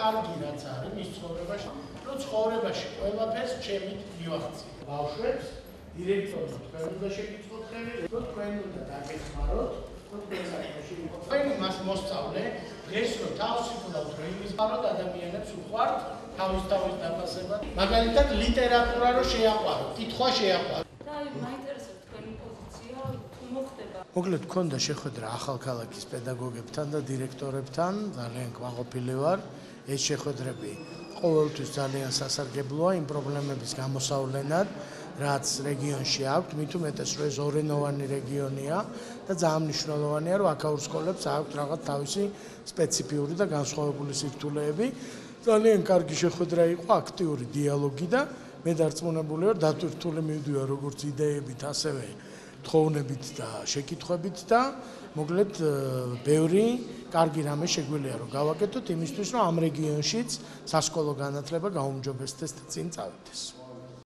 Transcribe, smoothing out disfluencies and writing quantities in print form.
კარგი რაც არის მის ცხოვრებაში, რომ ცხოვრებაში ყველაფერს ჩემით მივახციე. ბავშვებს დირექტორს თქვენ უნდა შეგიწყოთ ხელი, რომ თქვენ უნდა დაგეხმაროთ, რომ თქვენ საქმეში ვიყოთ. თქვენი მას მოსწავლე დღეს რომ თავს იფლავთ, რომ იმის პაროდ ადამიანებს უყვართ თავის დაფასება. მაგალითად ლიტერატურა რო შეაყვარო, კითხვა შეაყვარო. და მაინტერესებს თქვენი პოზიცია, თუ მოხდება. მოკლედ გქონდა შეხვედრა ახალქალაქის პედაგოგებთან და დირექტორებთან, ძალიან კმაყოფილი ვარ. ეს შეხვედრები ყოველთვის ძალიან სასარგებლოა იმ პრობლემების გამოსავლენად, რაც რეგიონში აქვს, მით უმეტეს რომ ეს ორენოვანი რეგიონია და ძალიან მნიშვნელოვანია, რომ აქაურ სკოლებს აქვს რაღაც თავისი სპეციფიური და განსხვავებული სირთულეები. ძალიან კარგი შეხვედრა იყო, აქტიური დიალოგი და მე დარწმუნებული ვარ, დატვირთული მივდივარ როგორც იდეებით, ასევე თხოვნებით და შეკითხვებით და მოკლედ ბევრი კარგი რამე შეგვიძლია რომ გავაკეთოთ იმისთვის, რომ ამ რეგიონშიც სასკოლო განათლება გაუმჯობესდეს და წინ წავიდეს.